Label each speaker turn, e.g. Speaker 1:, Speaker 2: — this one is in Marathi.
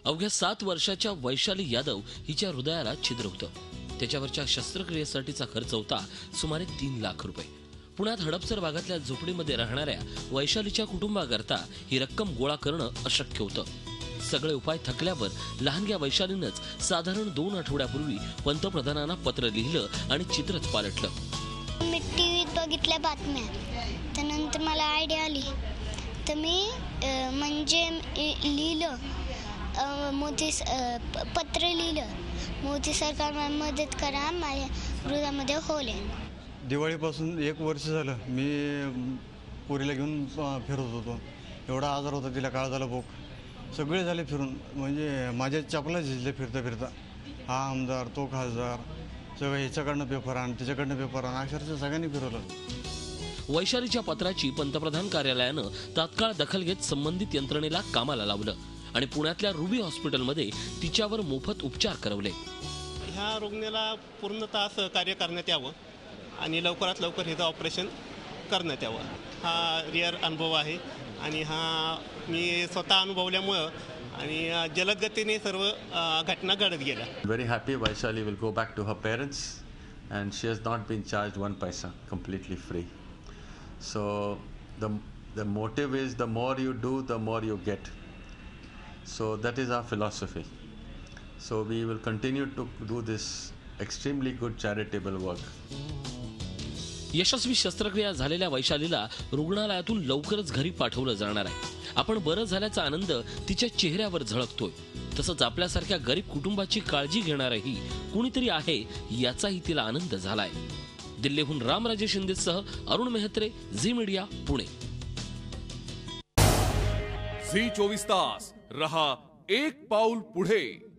Speaker 1: अवघ्या 7 वर्षाच्या वैशाली यादव हिच्या हृदयाला छिद्र होतं. त्याच्यावरच्या शस्त्रक्रियेसाठीचा खर्च होता सुमारे 3 लाख रुपये. पुण्यात हडपसर भागातल्या झोपडीमध्ये राहणाऱ्या वैशालीच्या कुटुंबाकरता ही रक्कम गोळा करणं अशक्य होतं. सगळे उपाय थकल्यावर लहानग्या वैशालीनंच साधारण 2 आठवड्यापूर्वी पंतप्रधानांना पत्र लिहिलं आणि चित्रच पालटलं.
Speaker 2: मी टीव्हीत बघितल्या बातम्या, त्यानंतर मला आयडिया आली, तर मी म्हणजे लिहिलं, पत्र लिहिलं, मोदी सरकार मला मदत करा, माझ्या हृदयामध्ये होल आहे.
Speaker 3: दिवाळीपासून 1 वर्ष झालं मी पोरीला घेऊन फिरत होतो. एवढा आजार होता तिला, काळ झाला भोक, सगळे झाले फिरून, म्हणजे माझ्या चपला झिजले फिरता फिरता. हा आमदार, तो खासदार, सगळं ह्याच्याकडनं पेपर आण, त्याच्याकडनं पेपर आण, अक्षरशः सगळ्यांनी फिरवलं.
Speaker 1: वैशालीच्या पत्राची पंतप्रधान कार्यालयानं तात्काळ दखल घेत संबंधित यंत्रणेला कामाला लावलं आणि पुण्यातल्या रुबी हॉस्पिटलमध्ये तिच्यावर मोफत उपचार करवले.
Speaker 4: ह्या रुग्णाला पूर्णतः सहकार्य करण्यात यावं आणि लवकरात लवकर ह्याचं ऑपरेशन करण्यात यावं. हा रिअर अनुभव आहे आणि हा मी स्वतः अनुभवल्यामुळं आणि जलद गतीने सर्व घटना घडत गेल्या.
Speaker 5: Very happy Vaishali will go back to her parents and she has not been charged 1 paisa, completely free. So the motive is the more you do, the more you get. So that is our philosophy. So we will continue to do this extremely good charitable work.
Speaker 1: यशस्वी शस्त्रक्रिया झालेल्या वैशालीला रुग्णालयातून लवकरच घरी पाठवलं जाणार आहे. आपण बरं झाल्याचा आनंद तिच्या चेहऱ्यावर झळकतोय. तसंच आपल्यासारख्या गरीब कुटुंबाची काळजी घेणारही कुणीतरी आहे याचाही तिला आनंद झालाय. दिल्लीहून रामराजे शिंदेसह अरुण मेहत्रे, झी मीडिया, पुणे.
Speaker 6: झी 24 तास रहा एक पाऊल पुढे.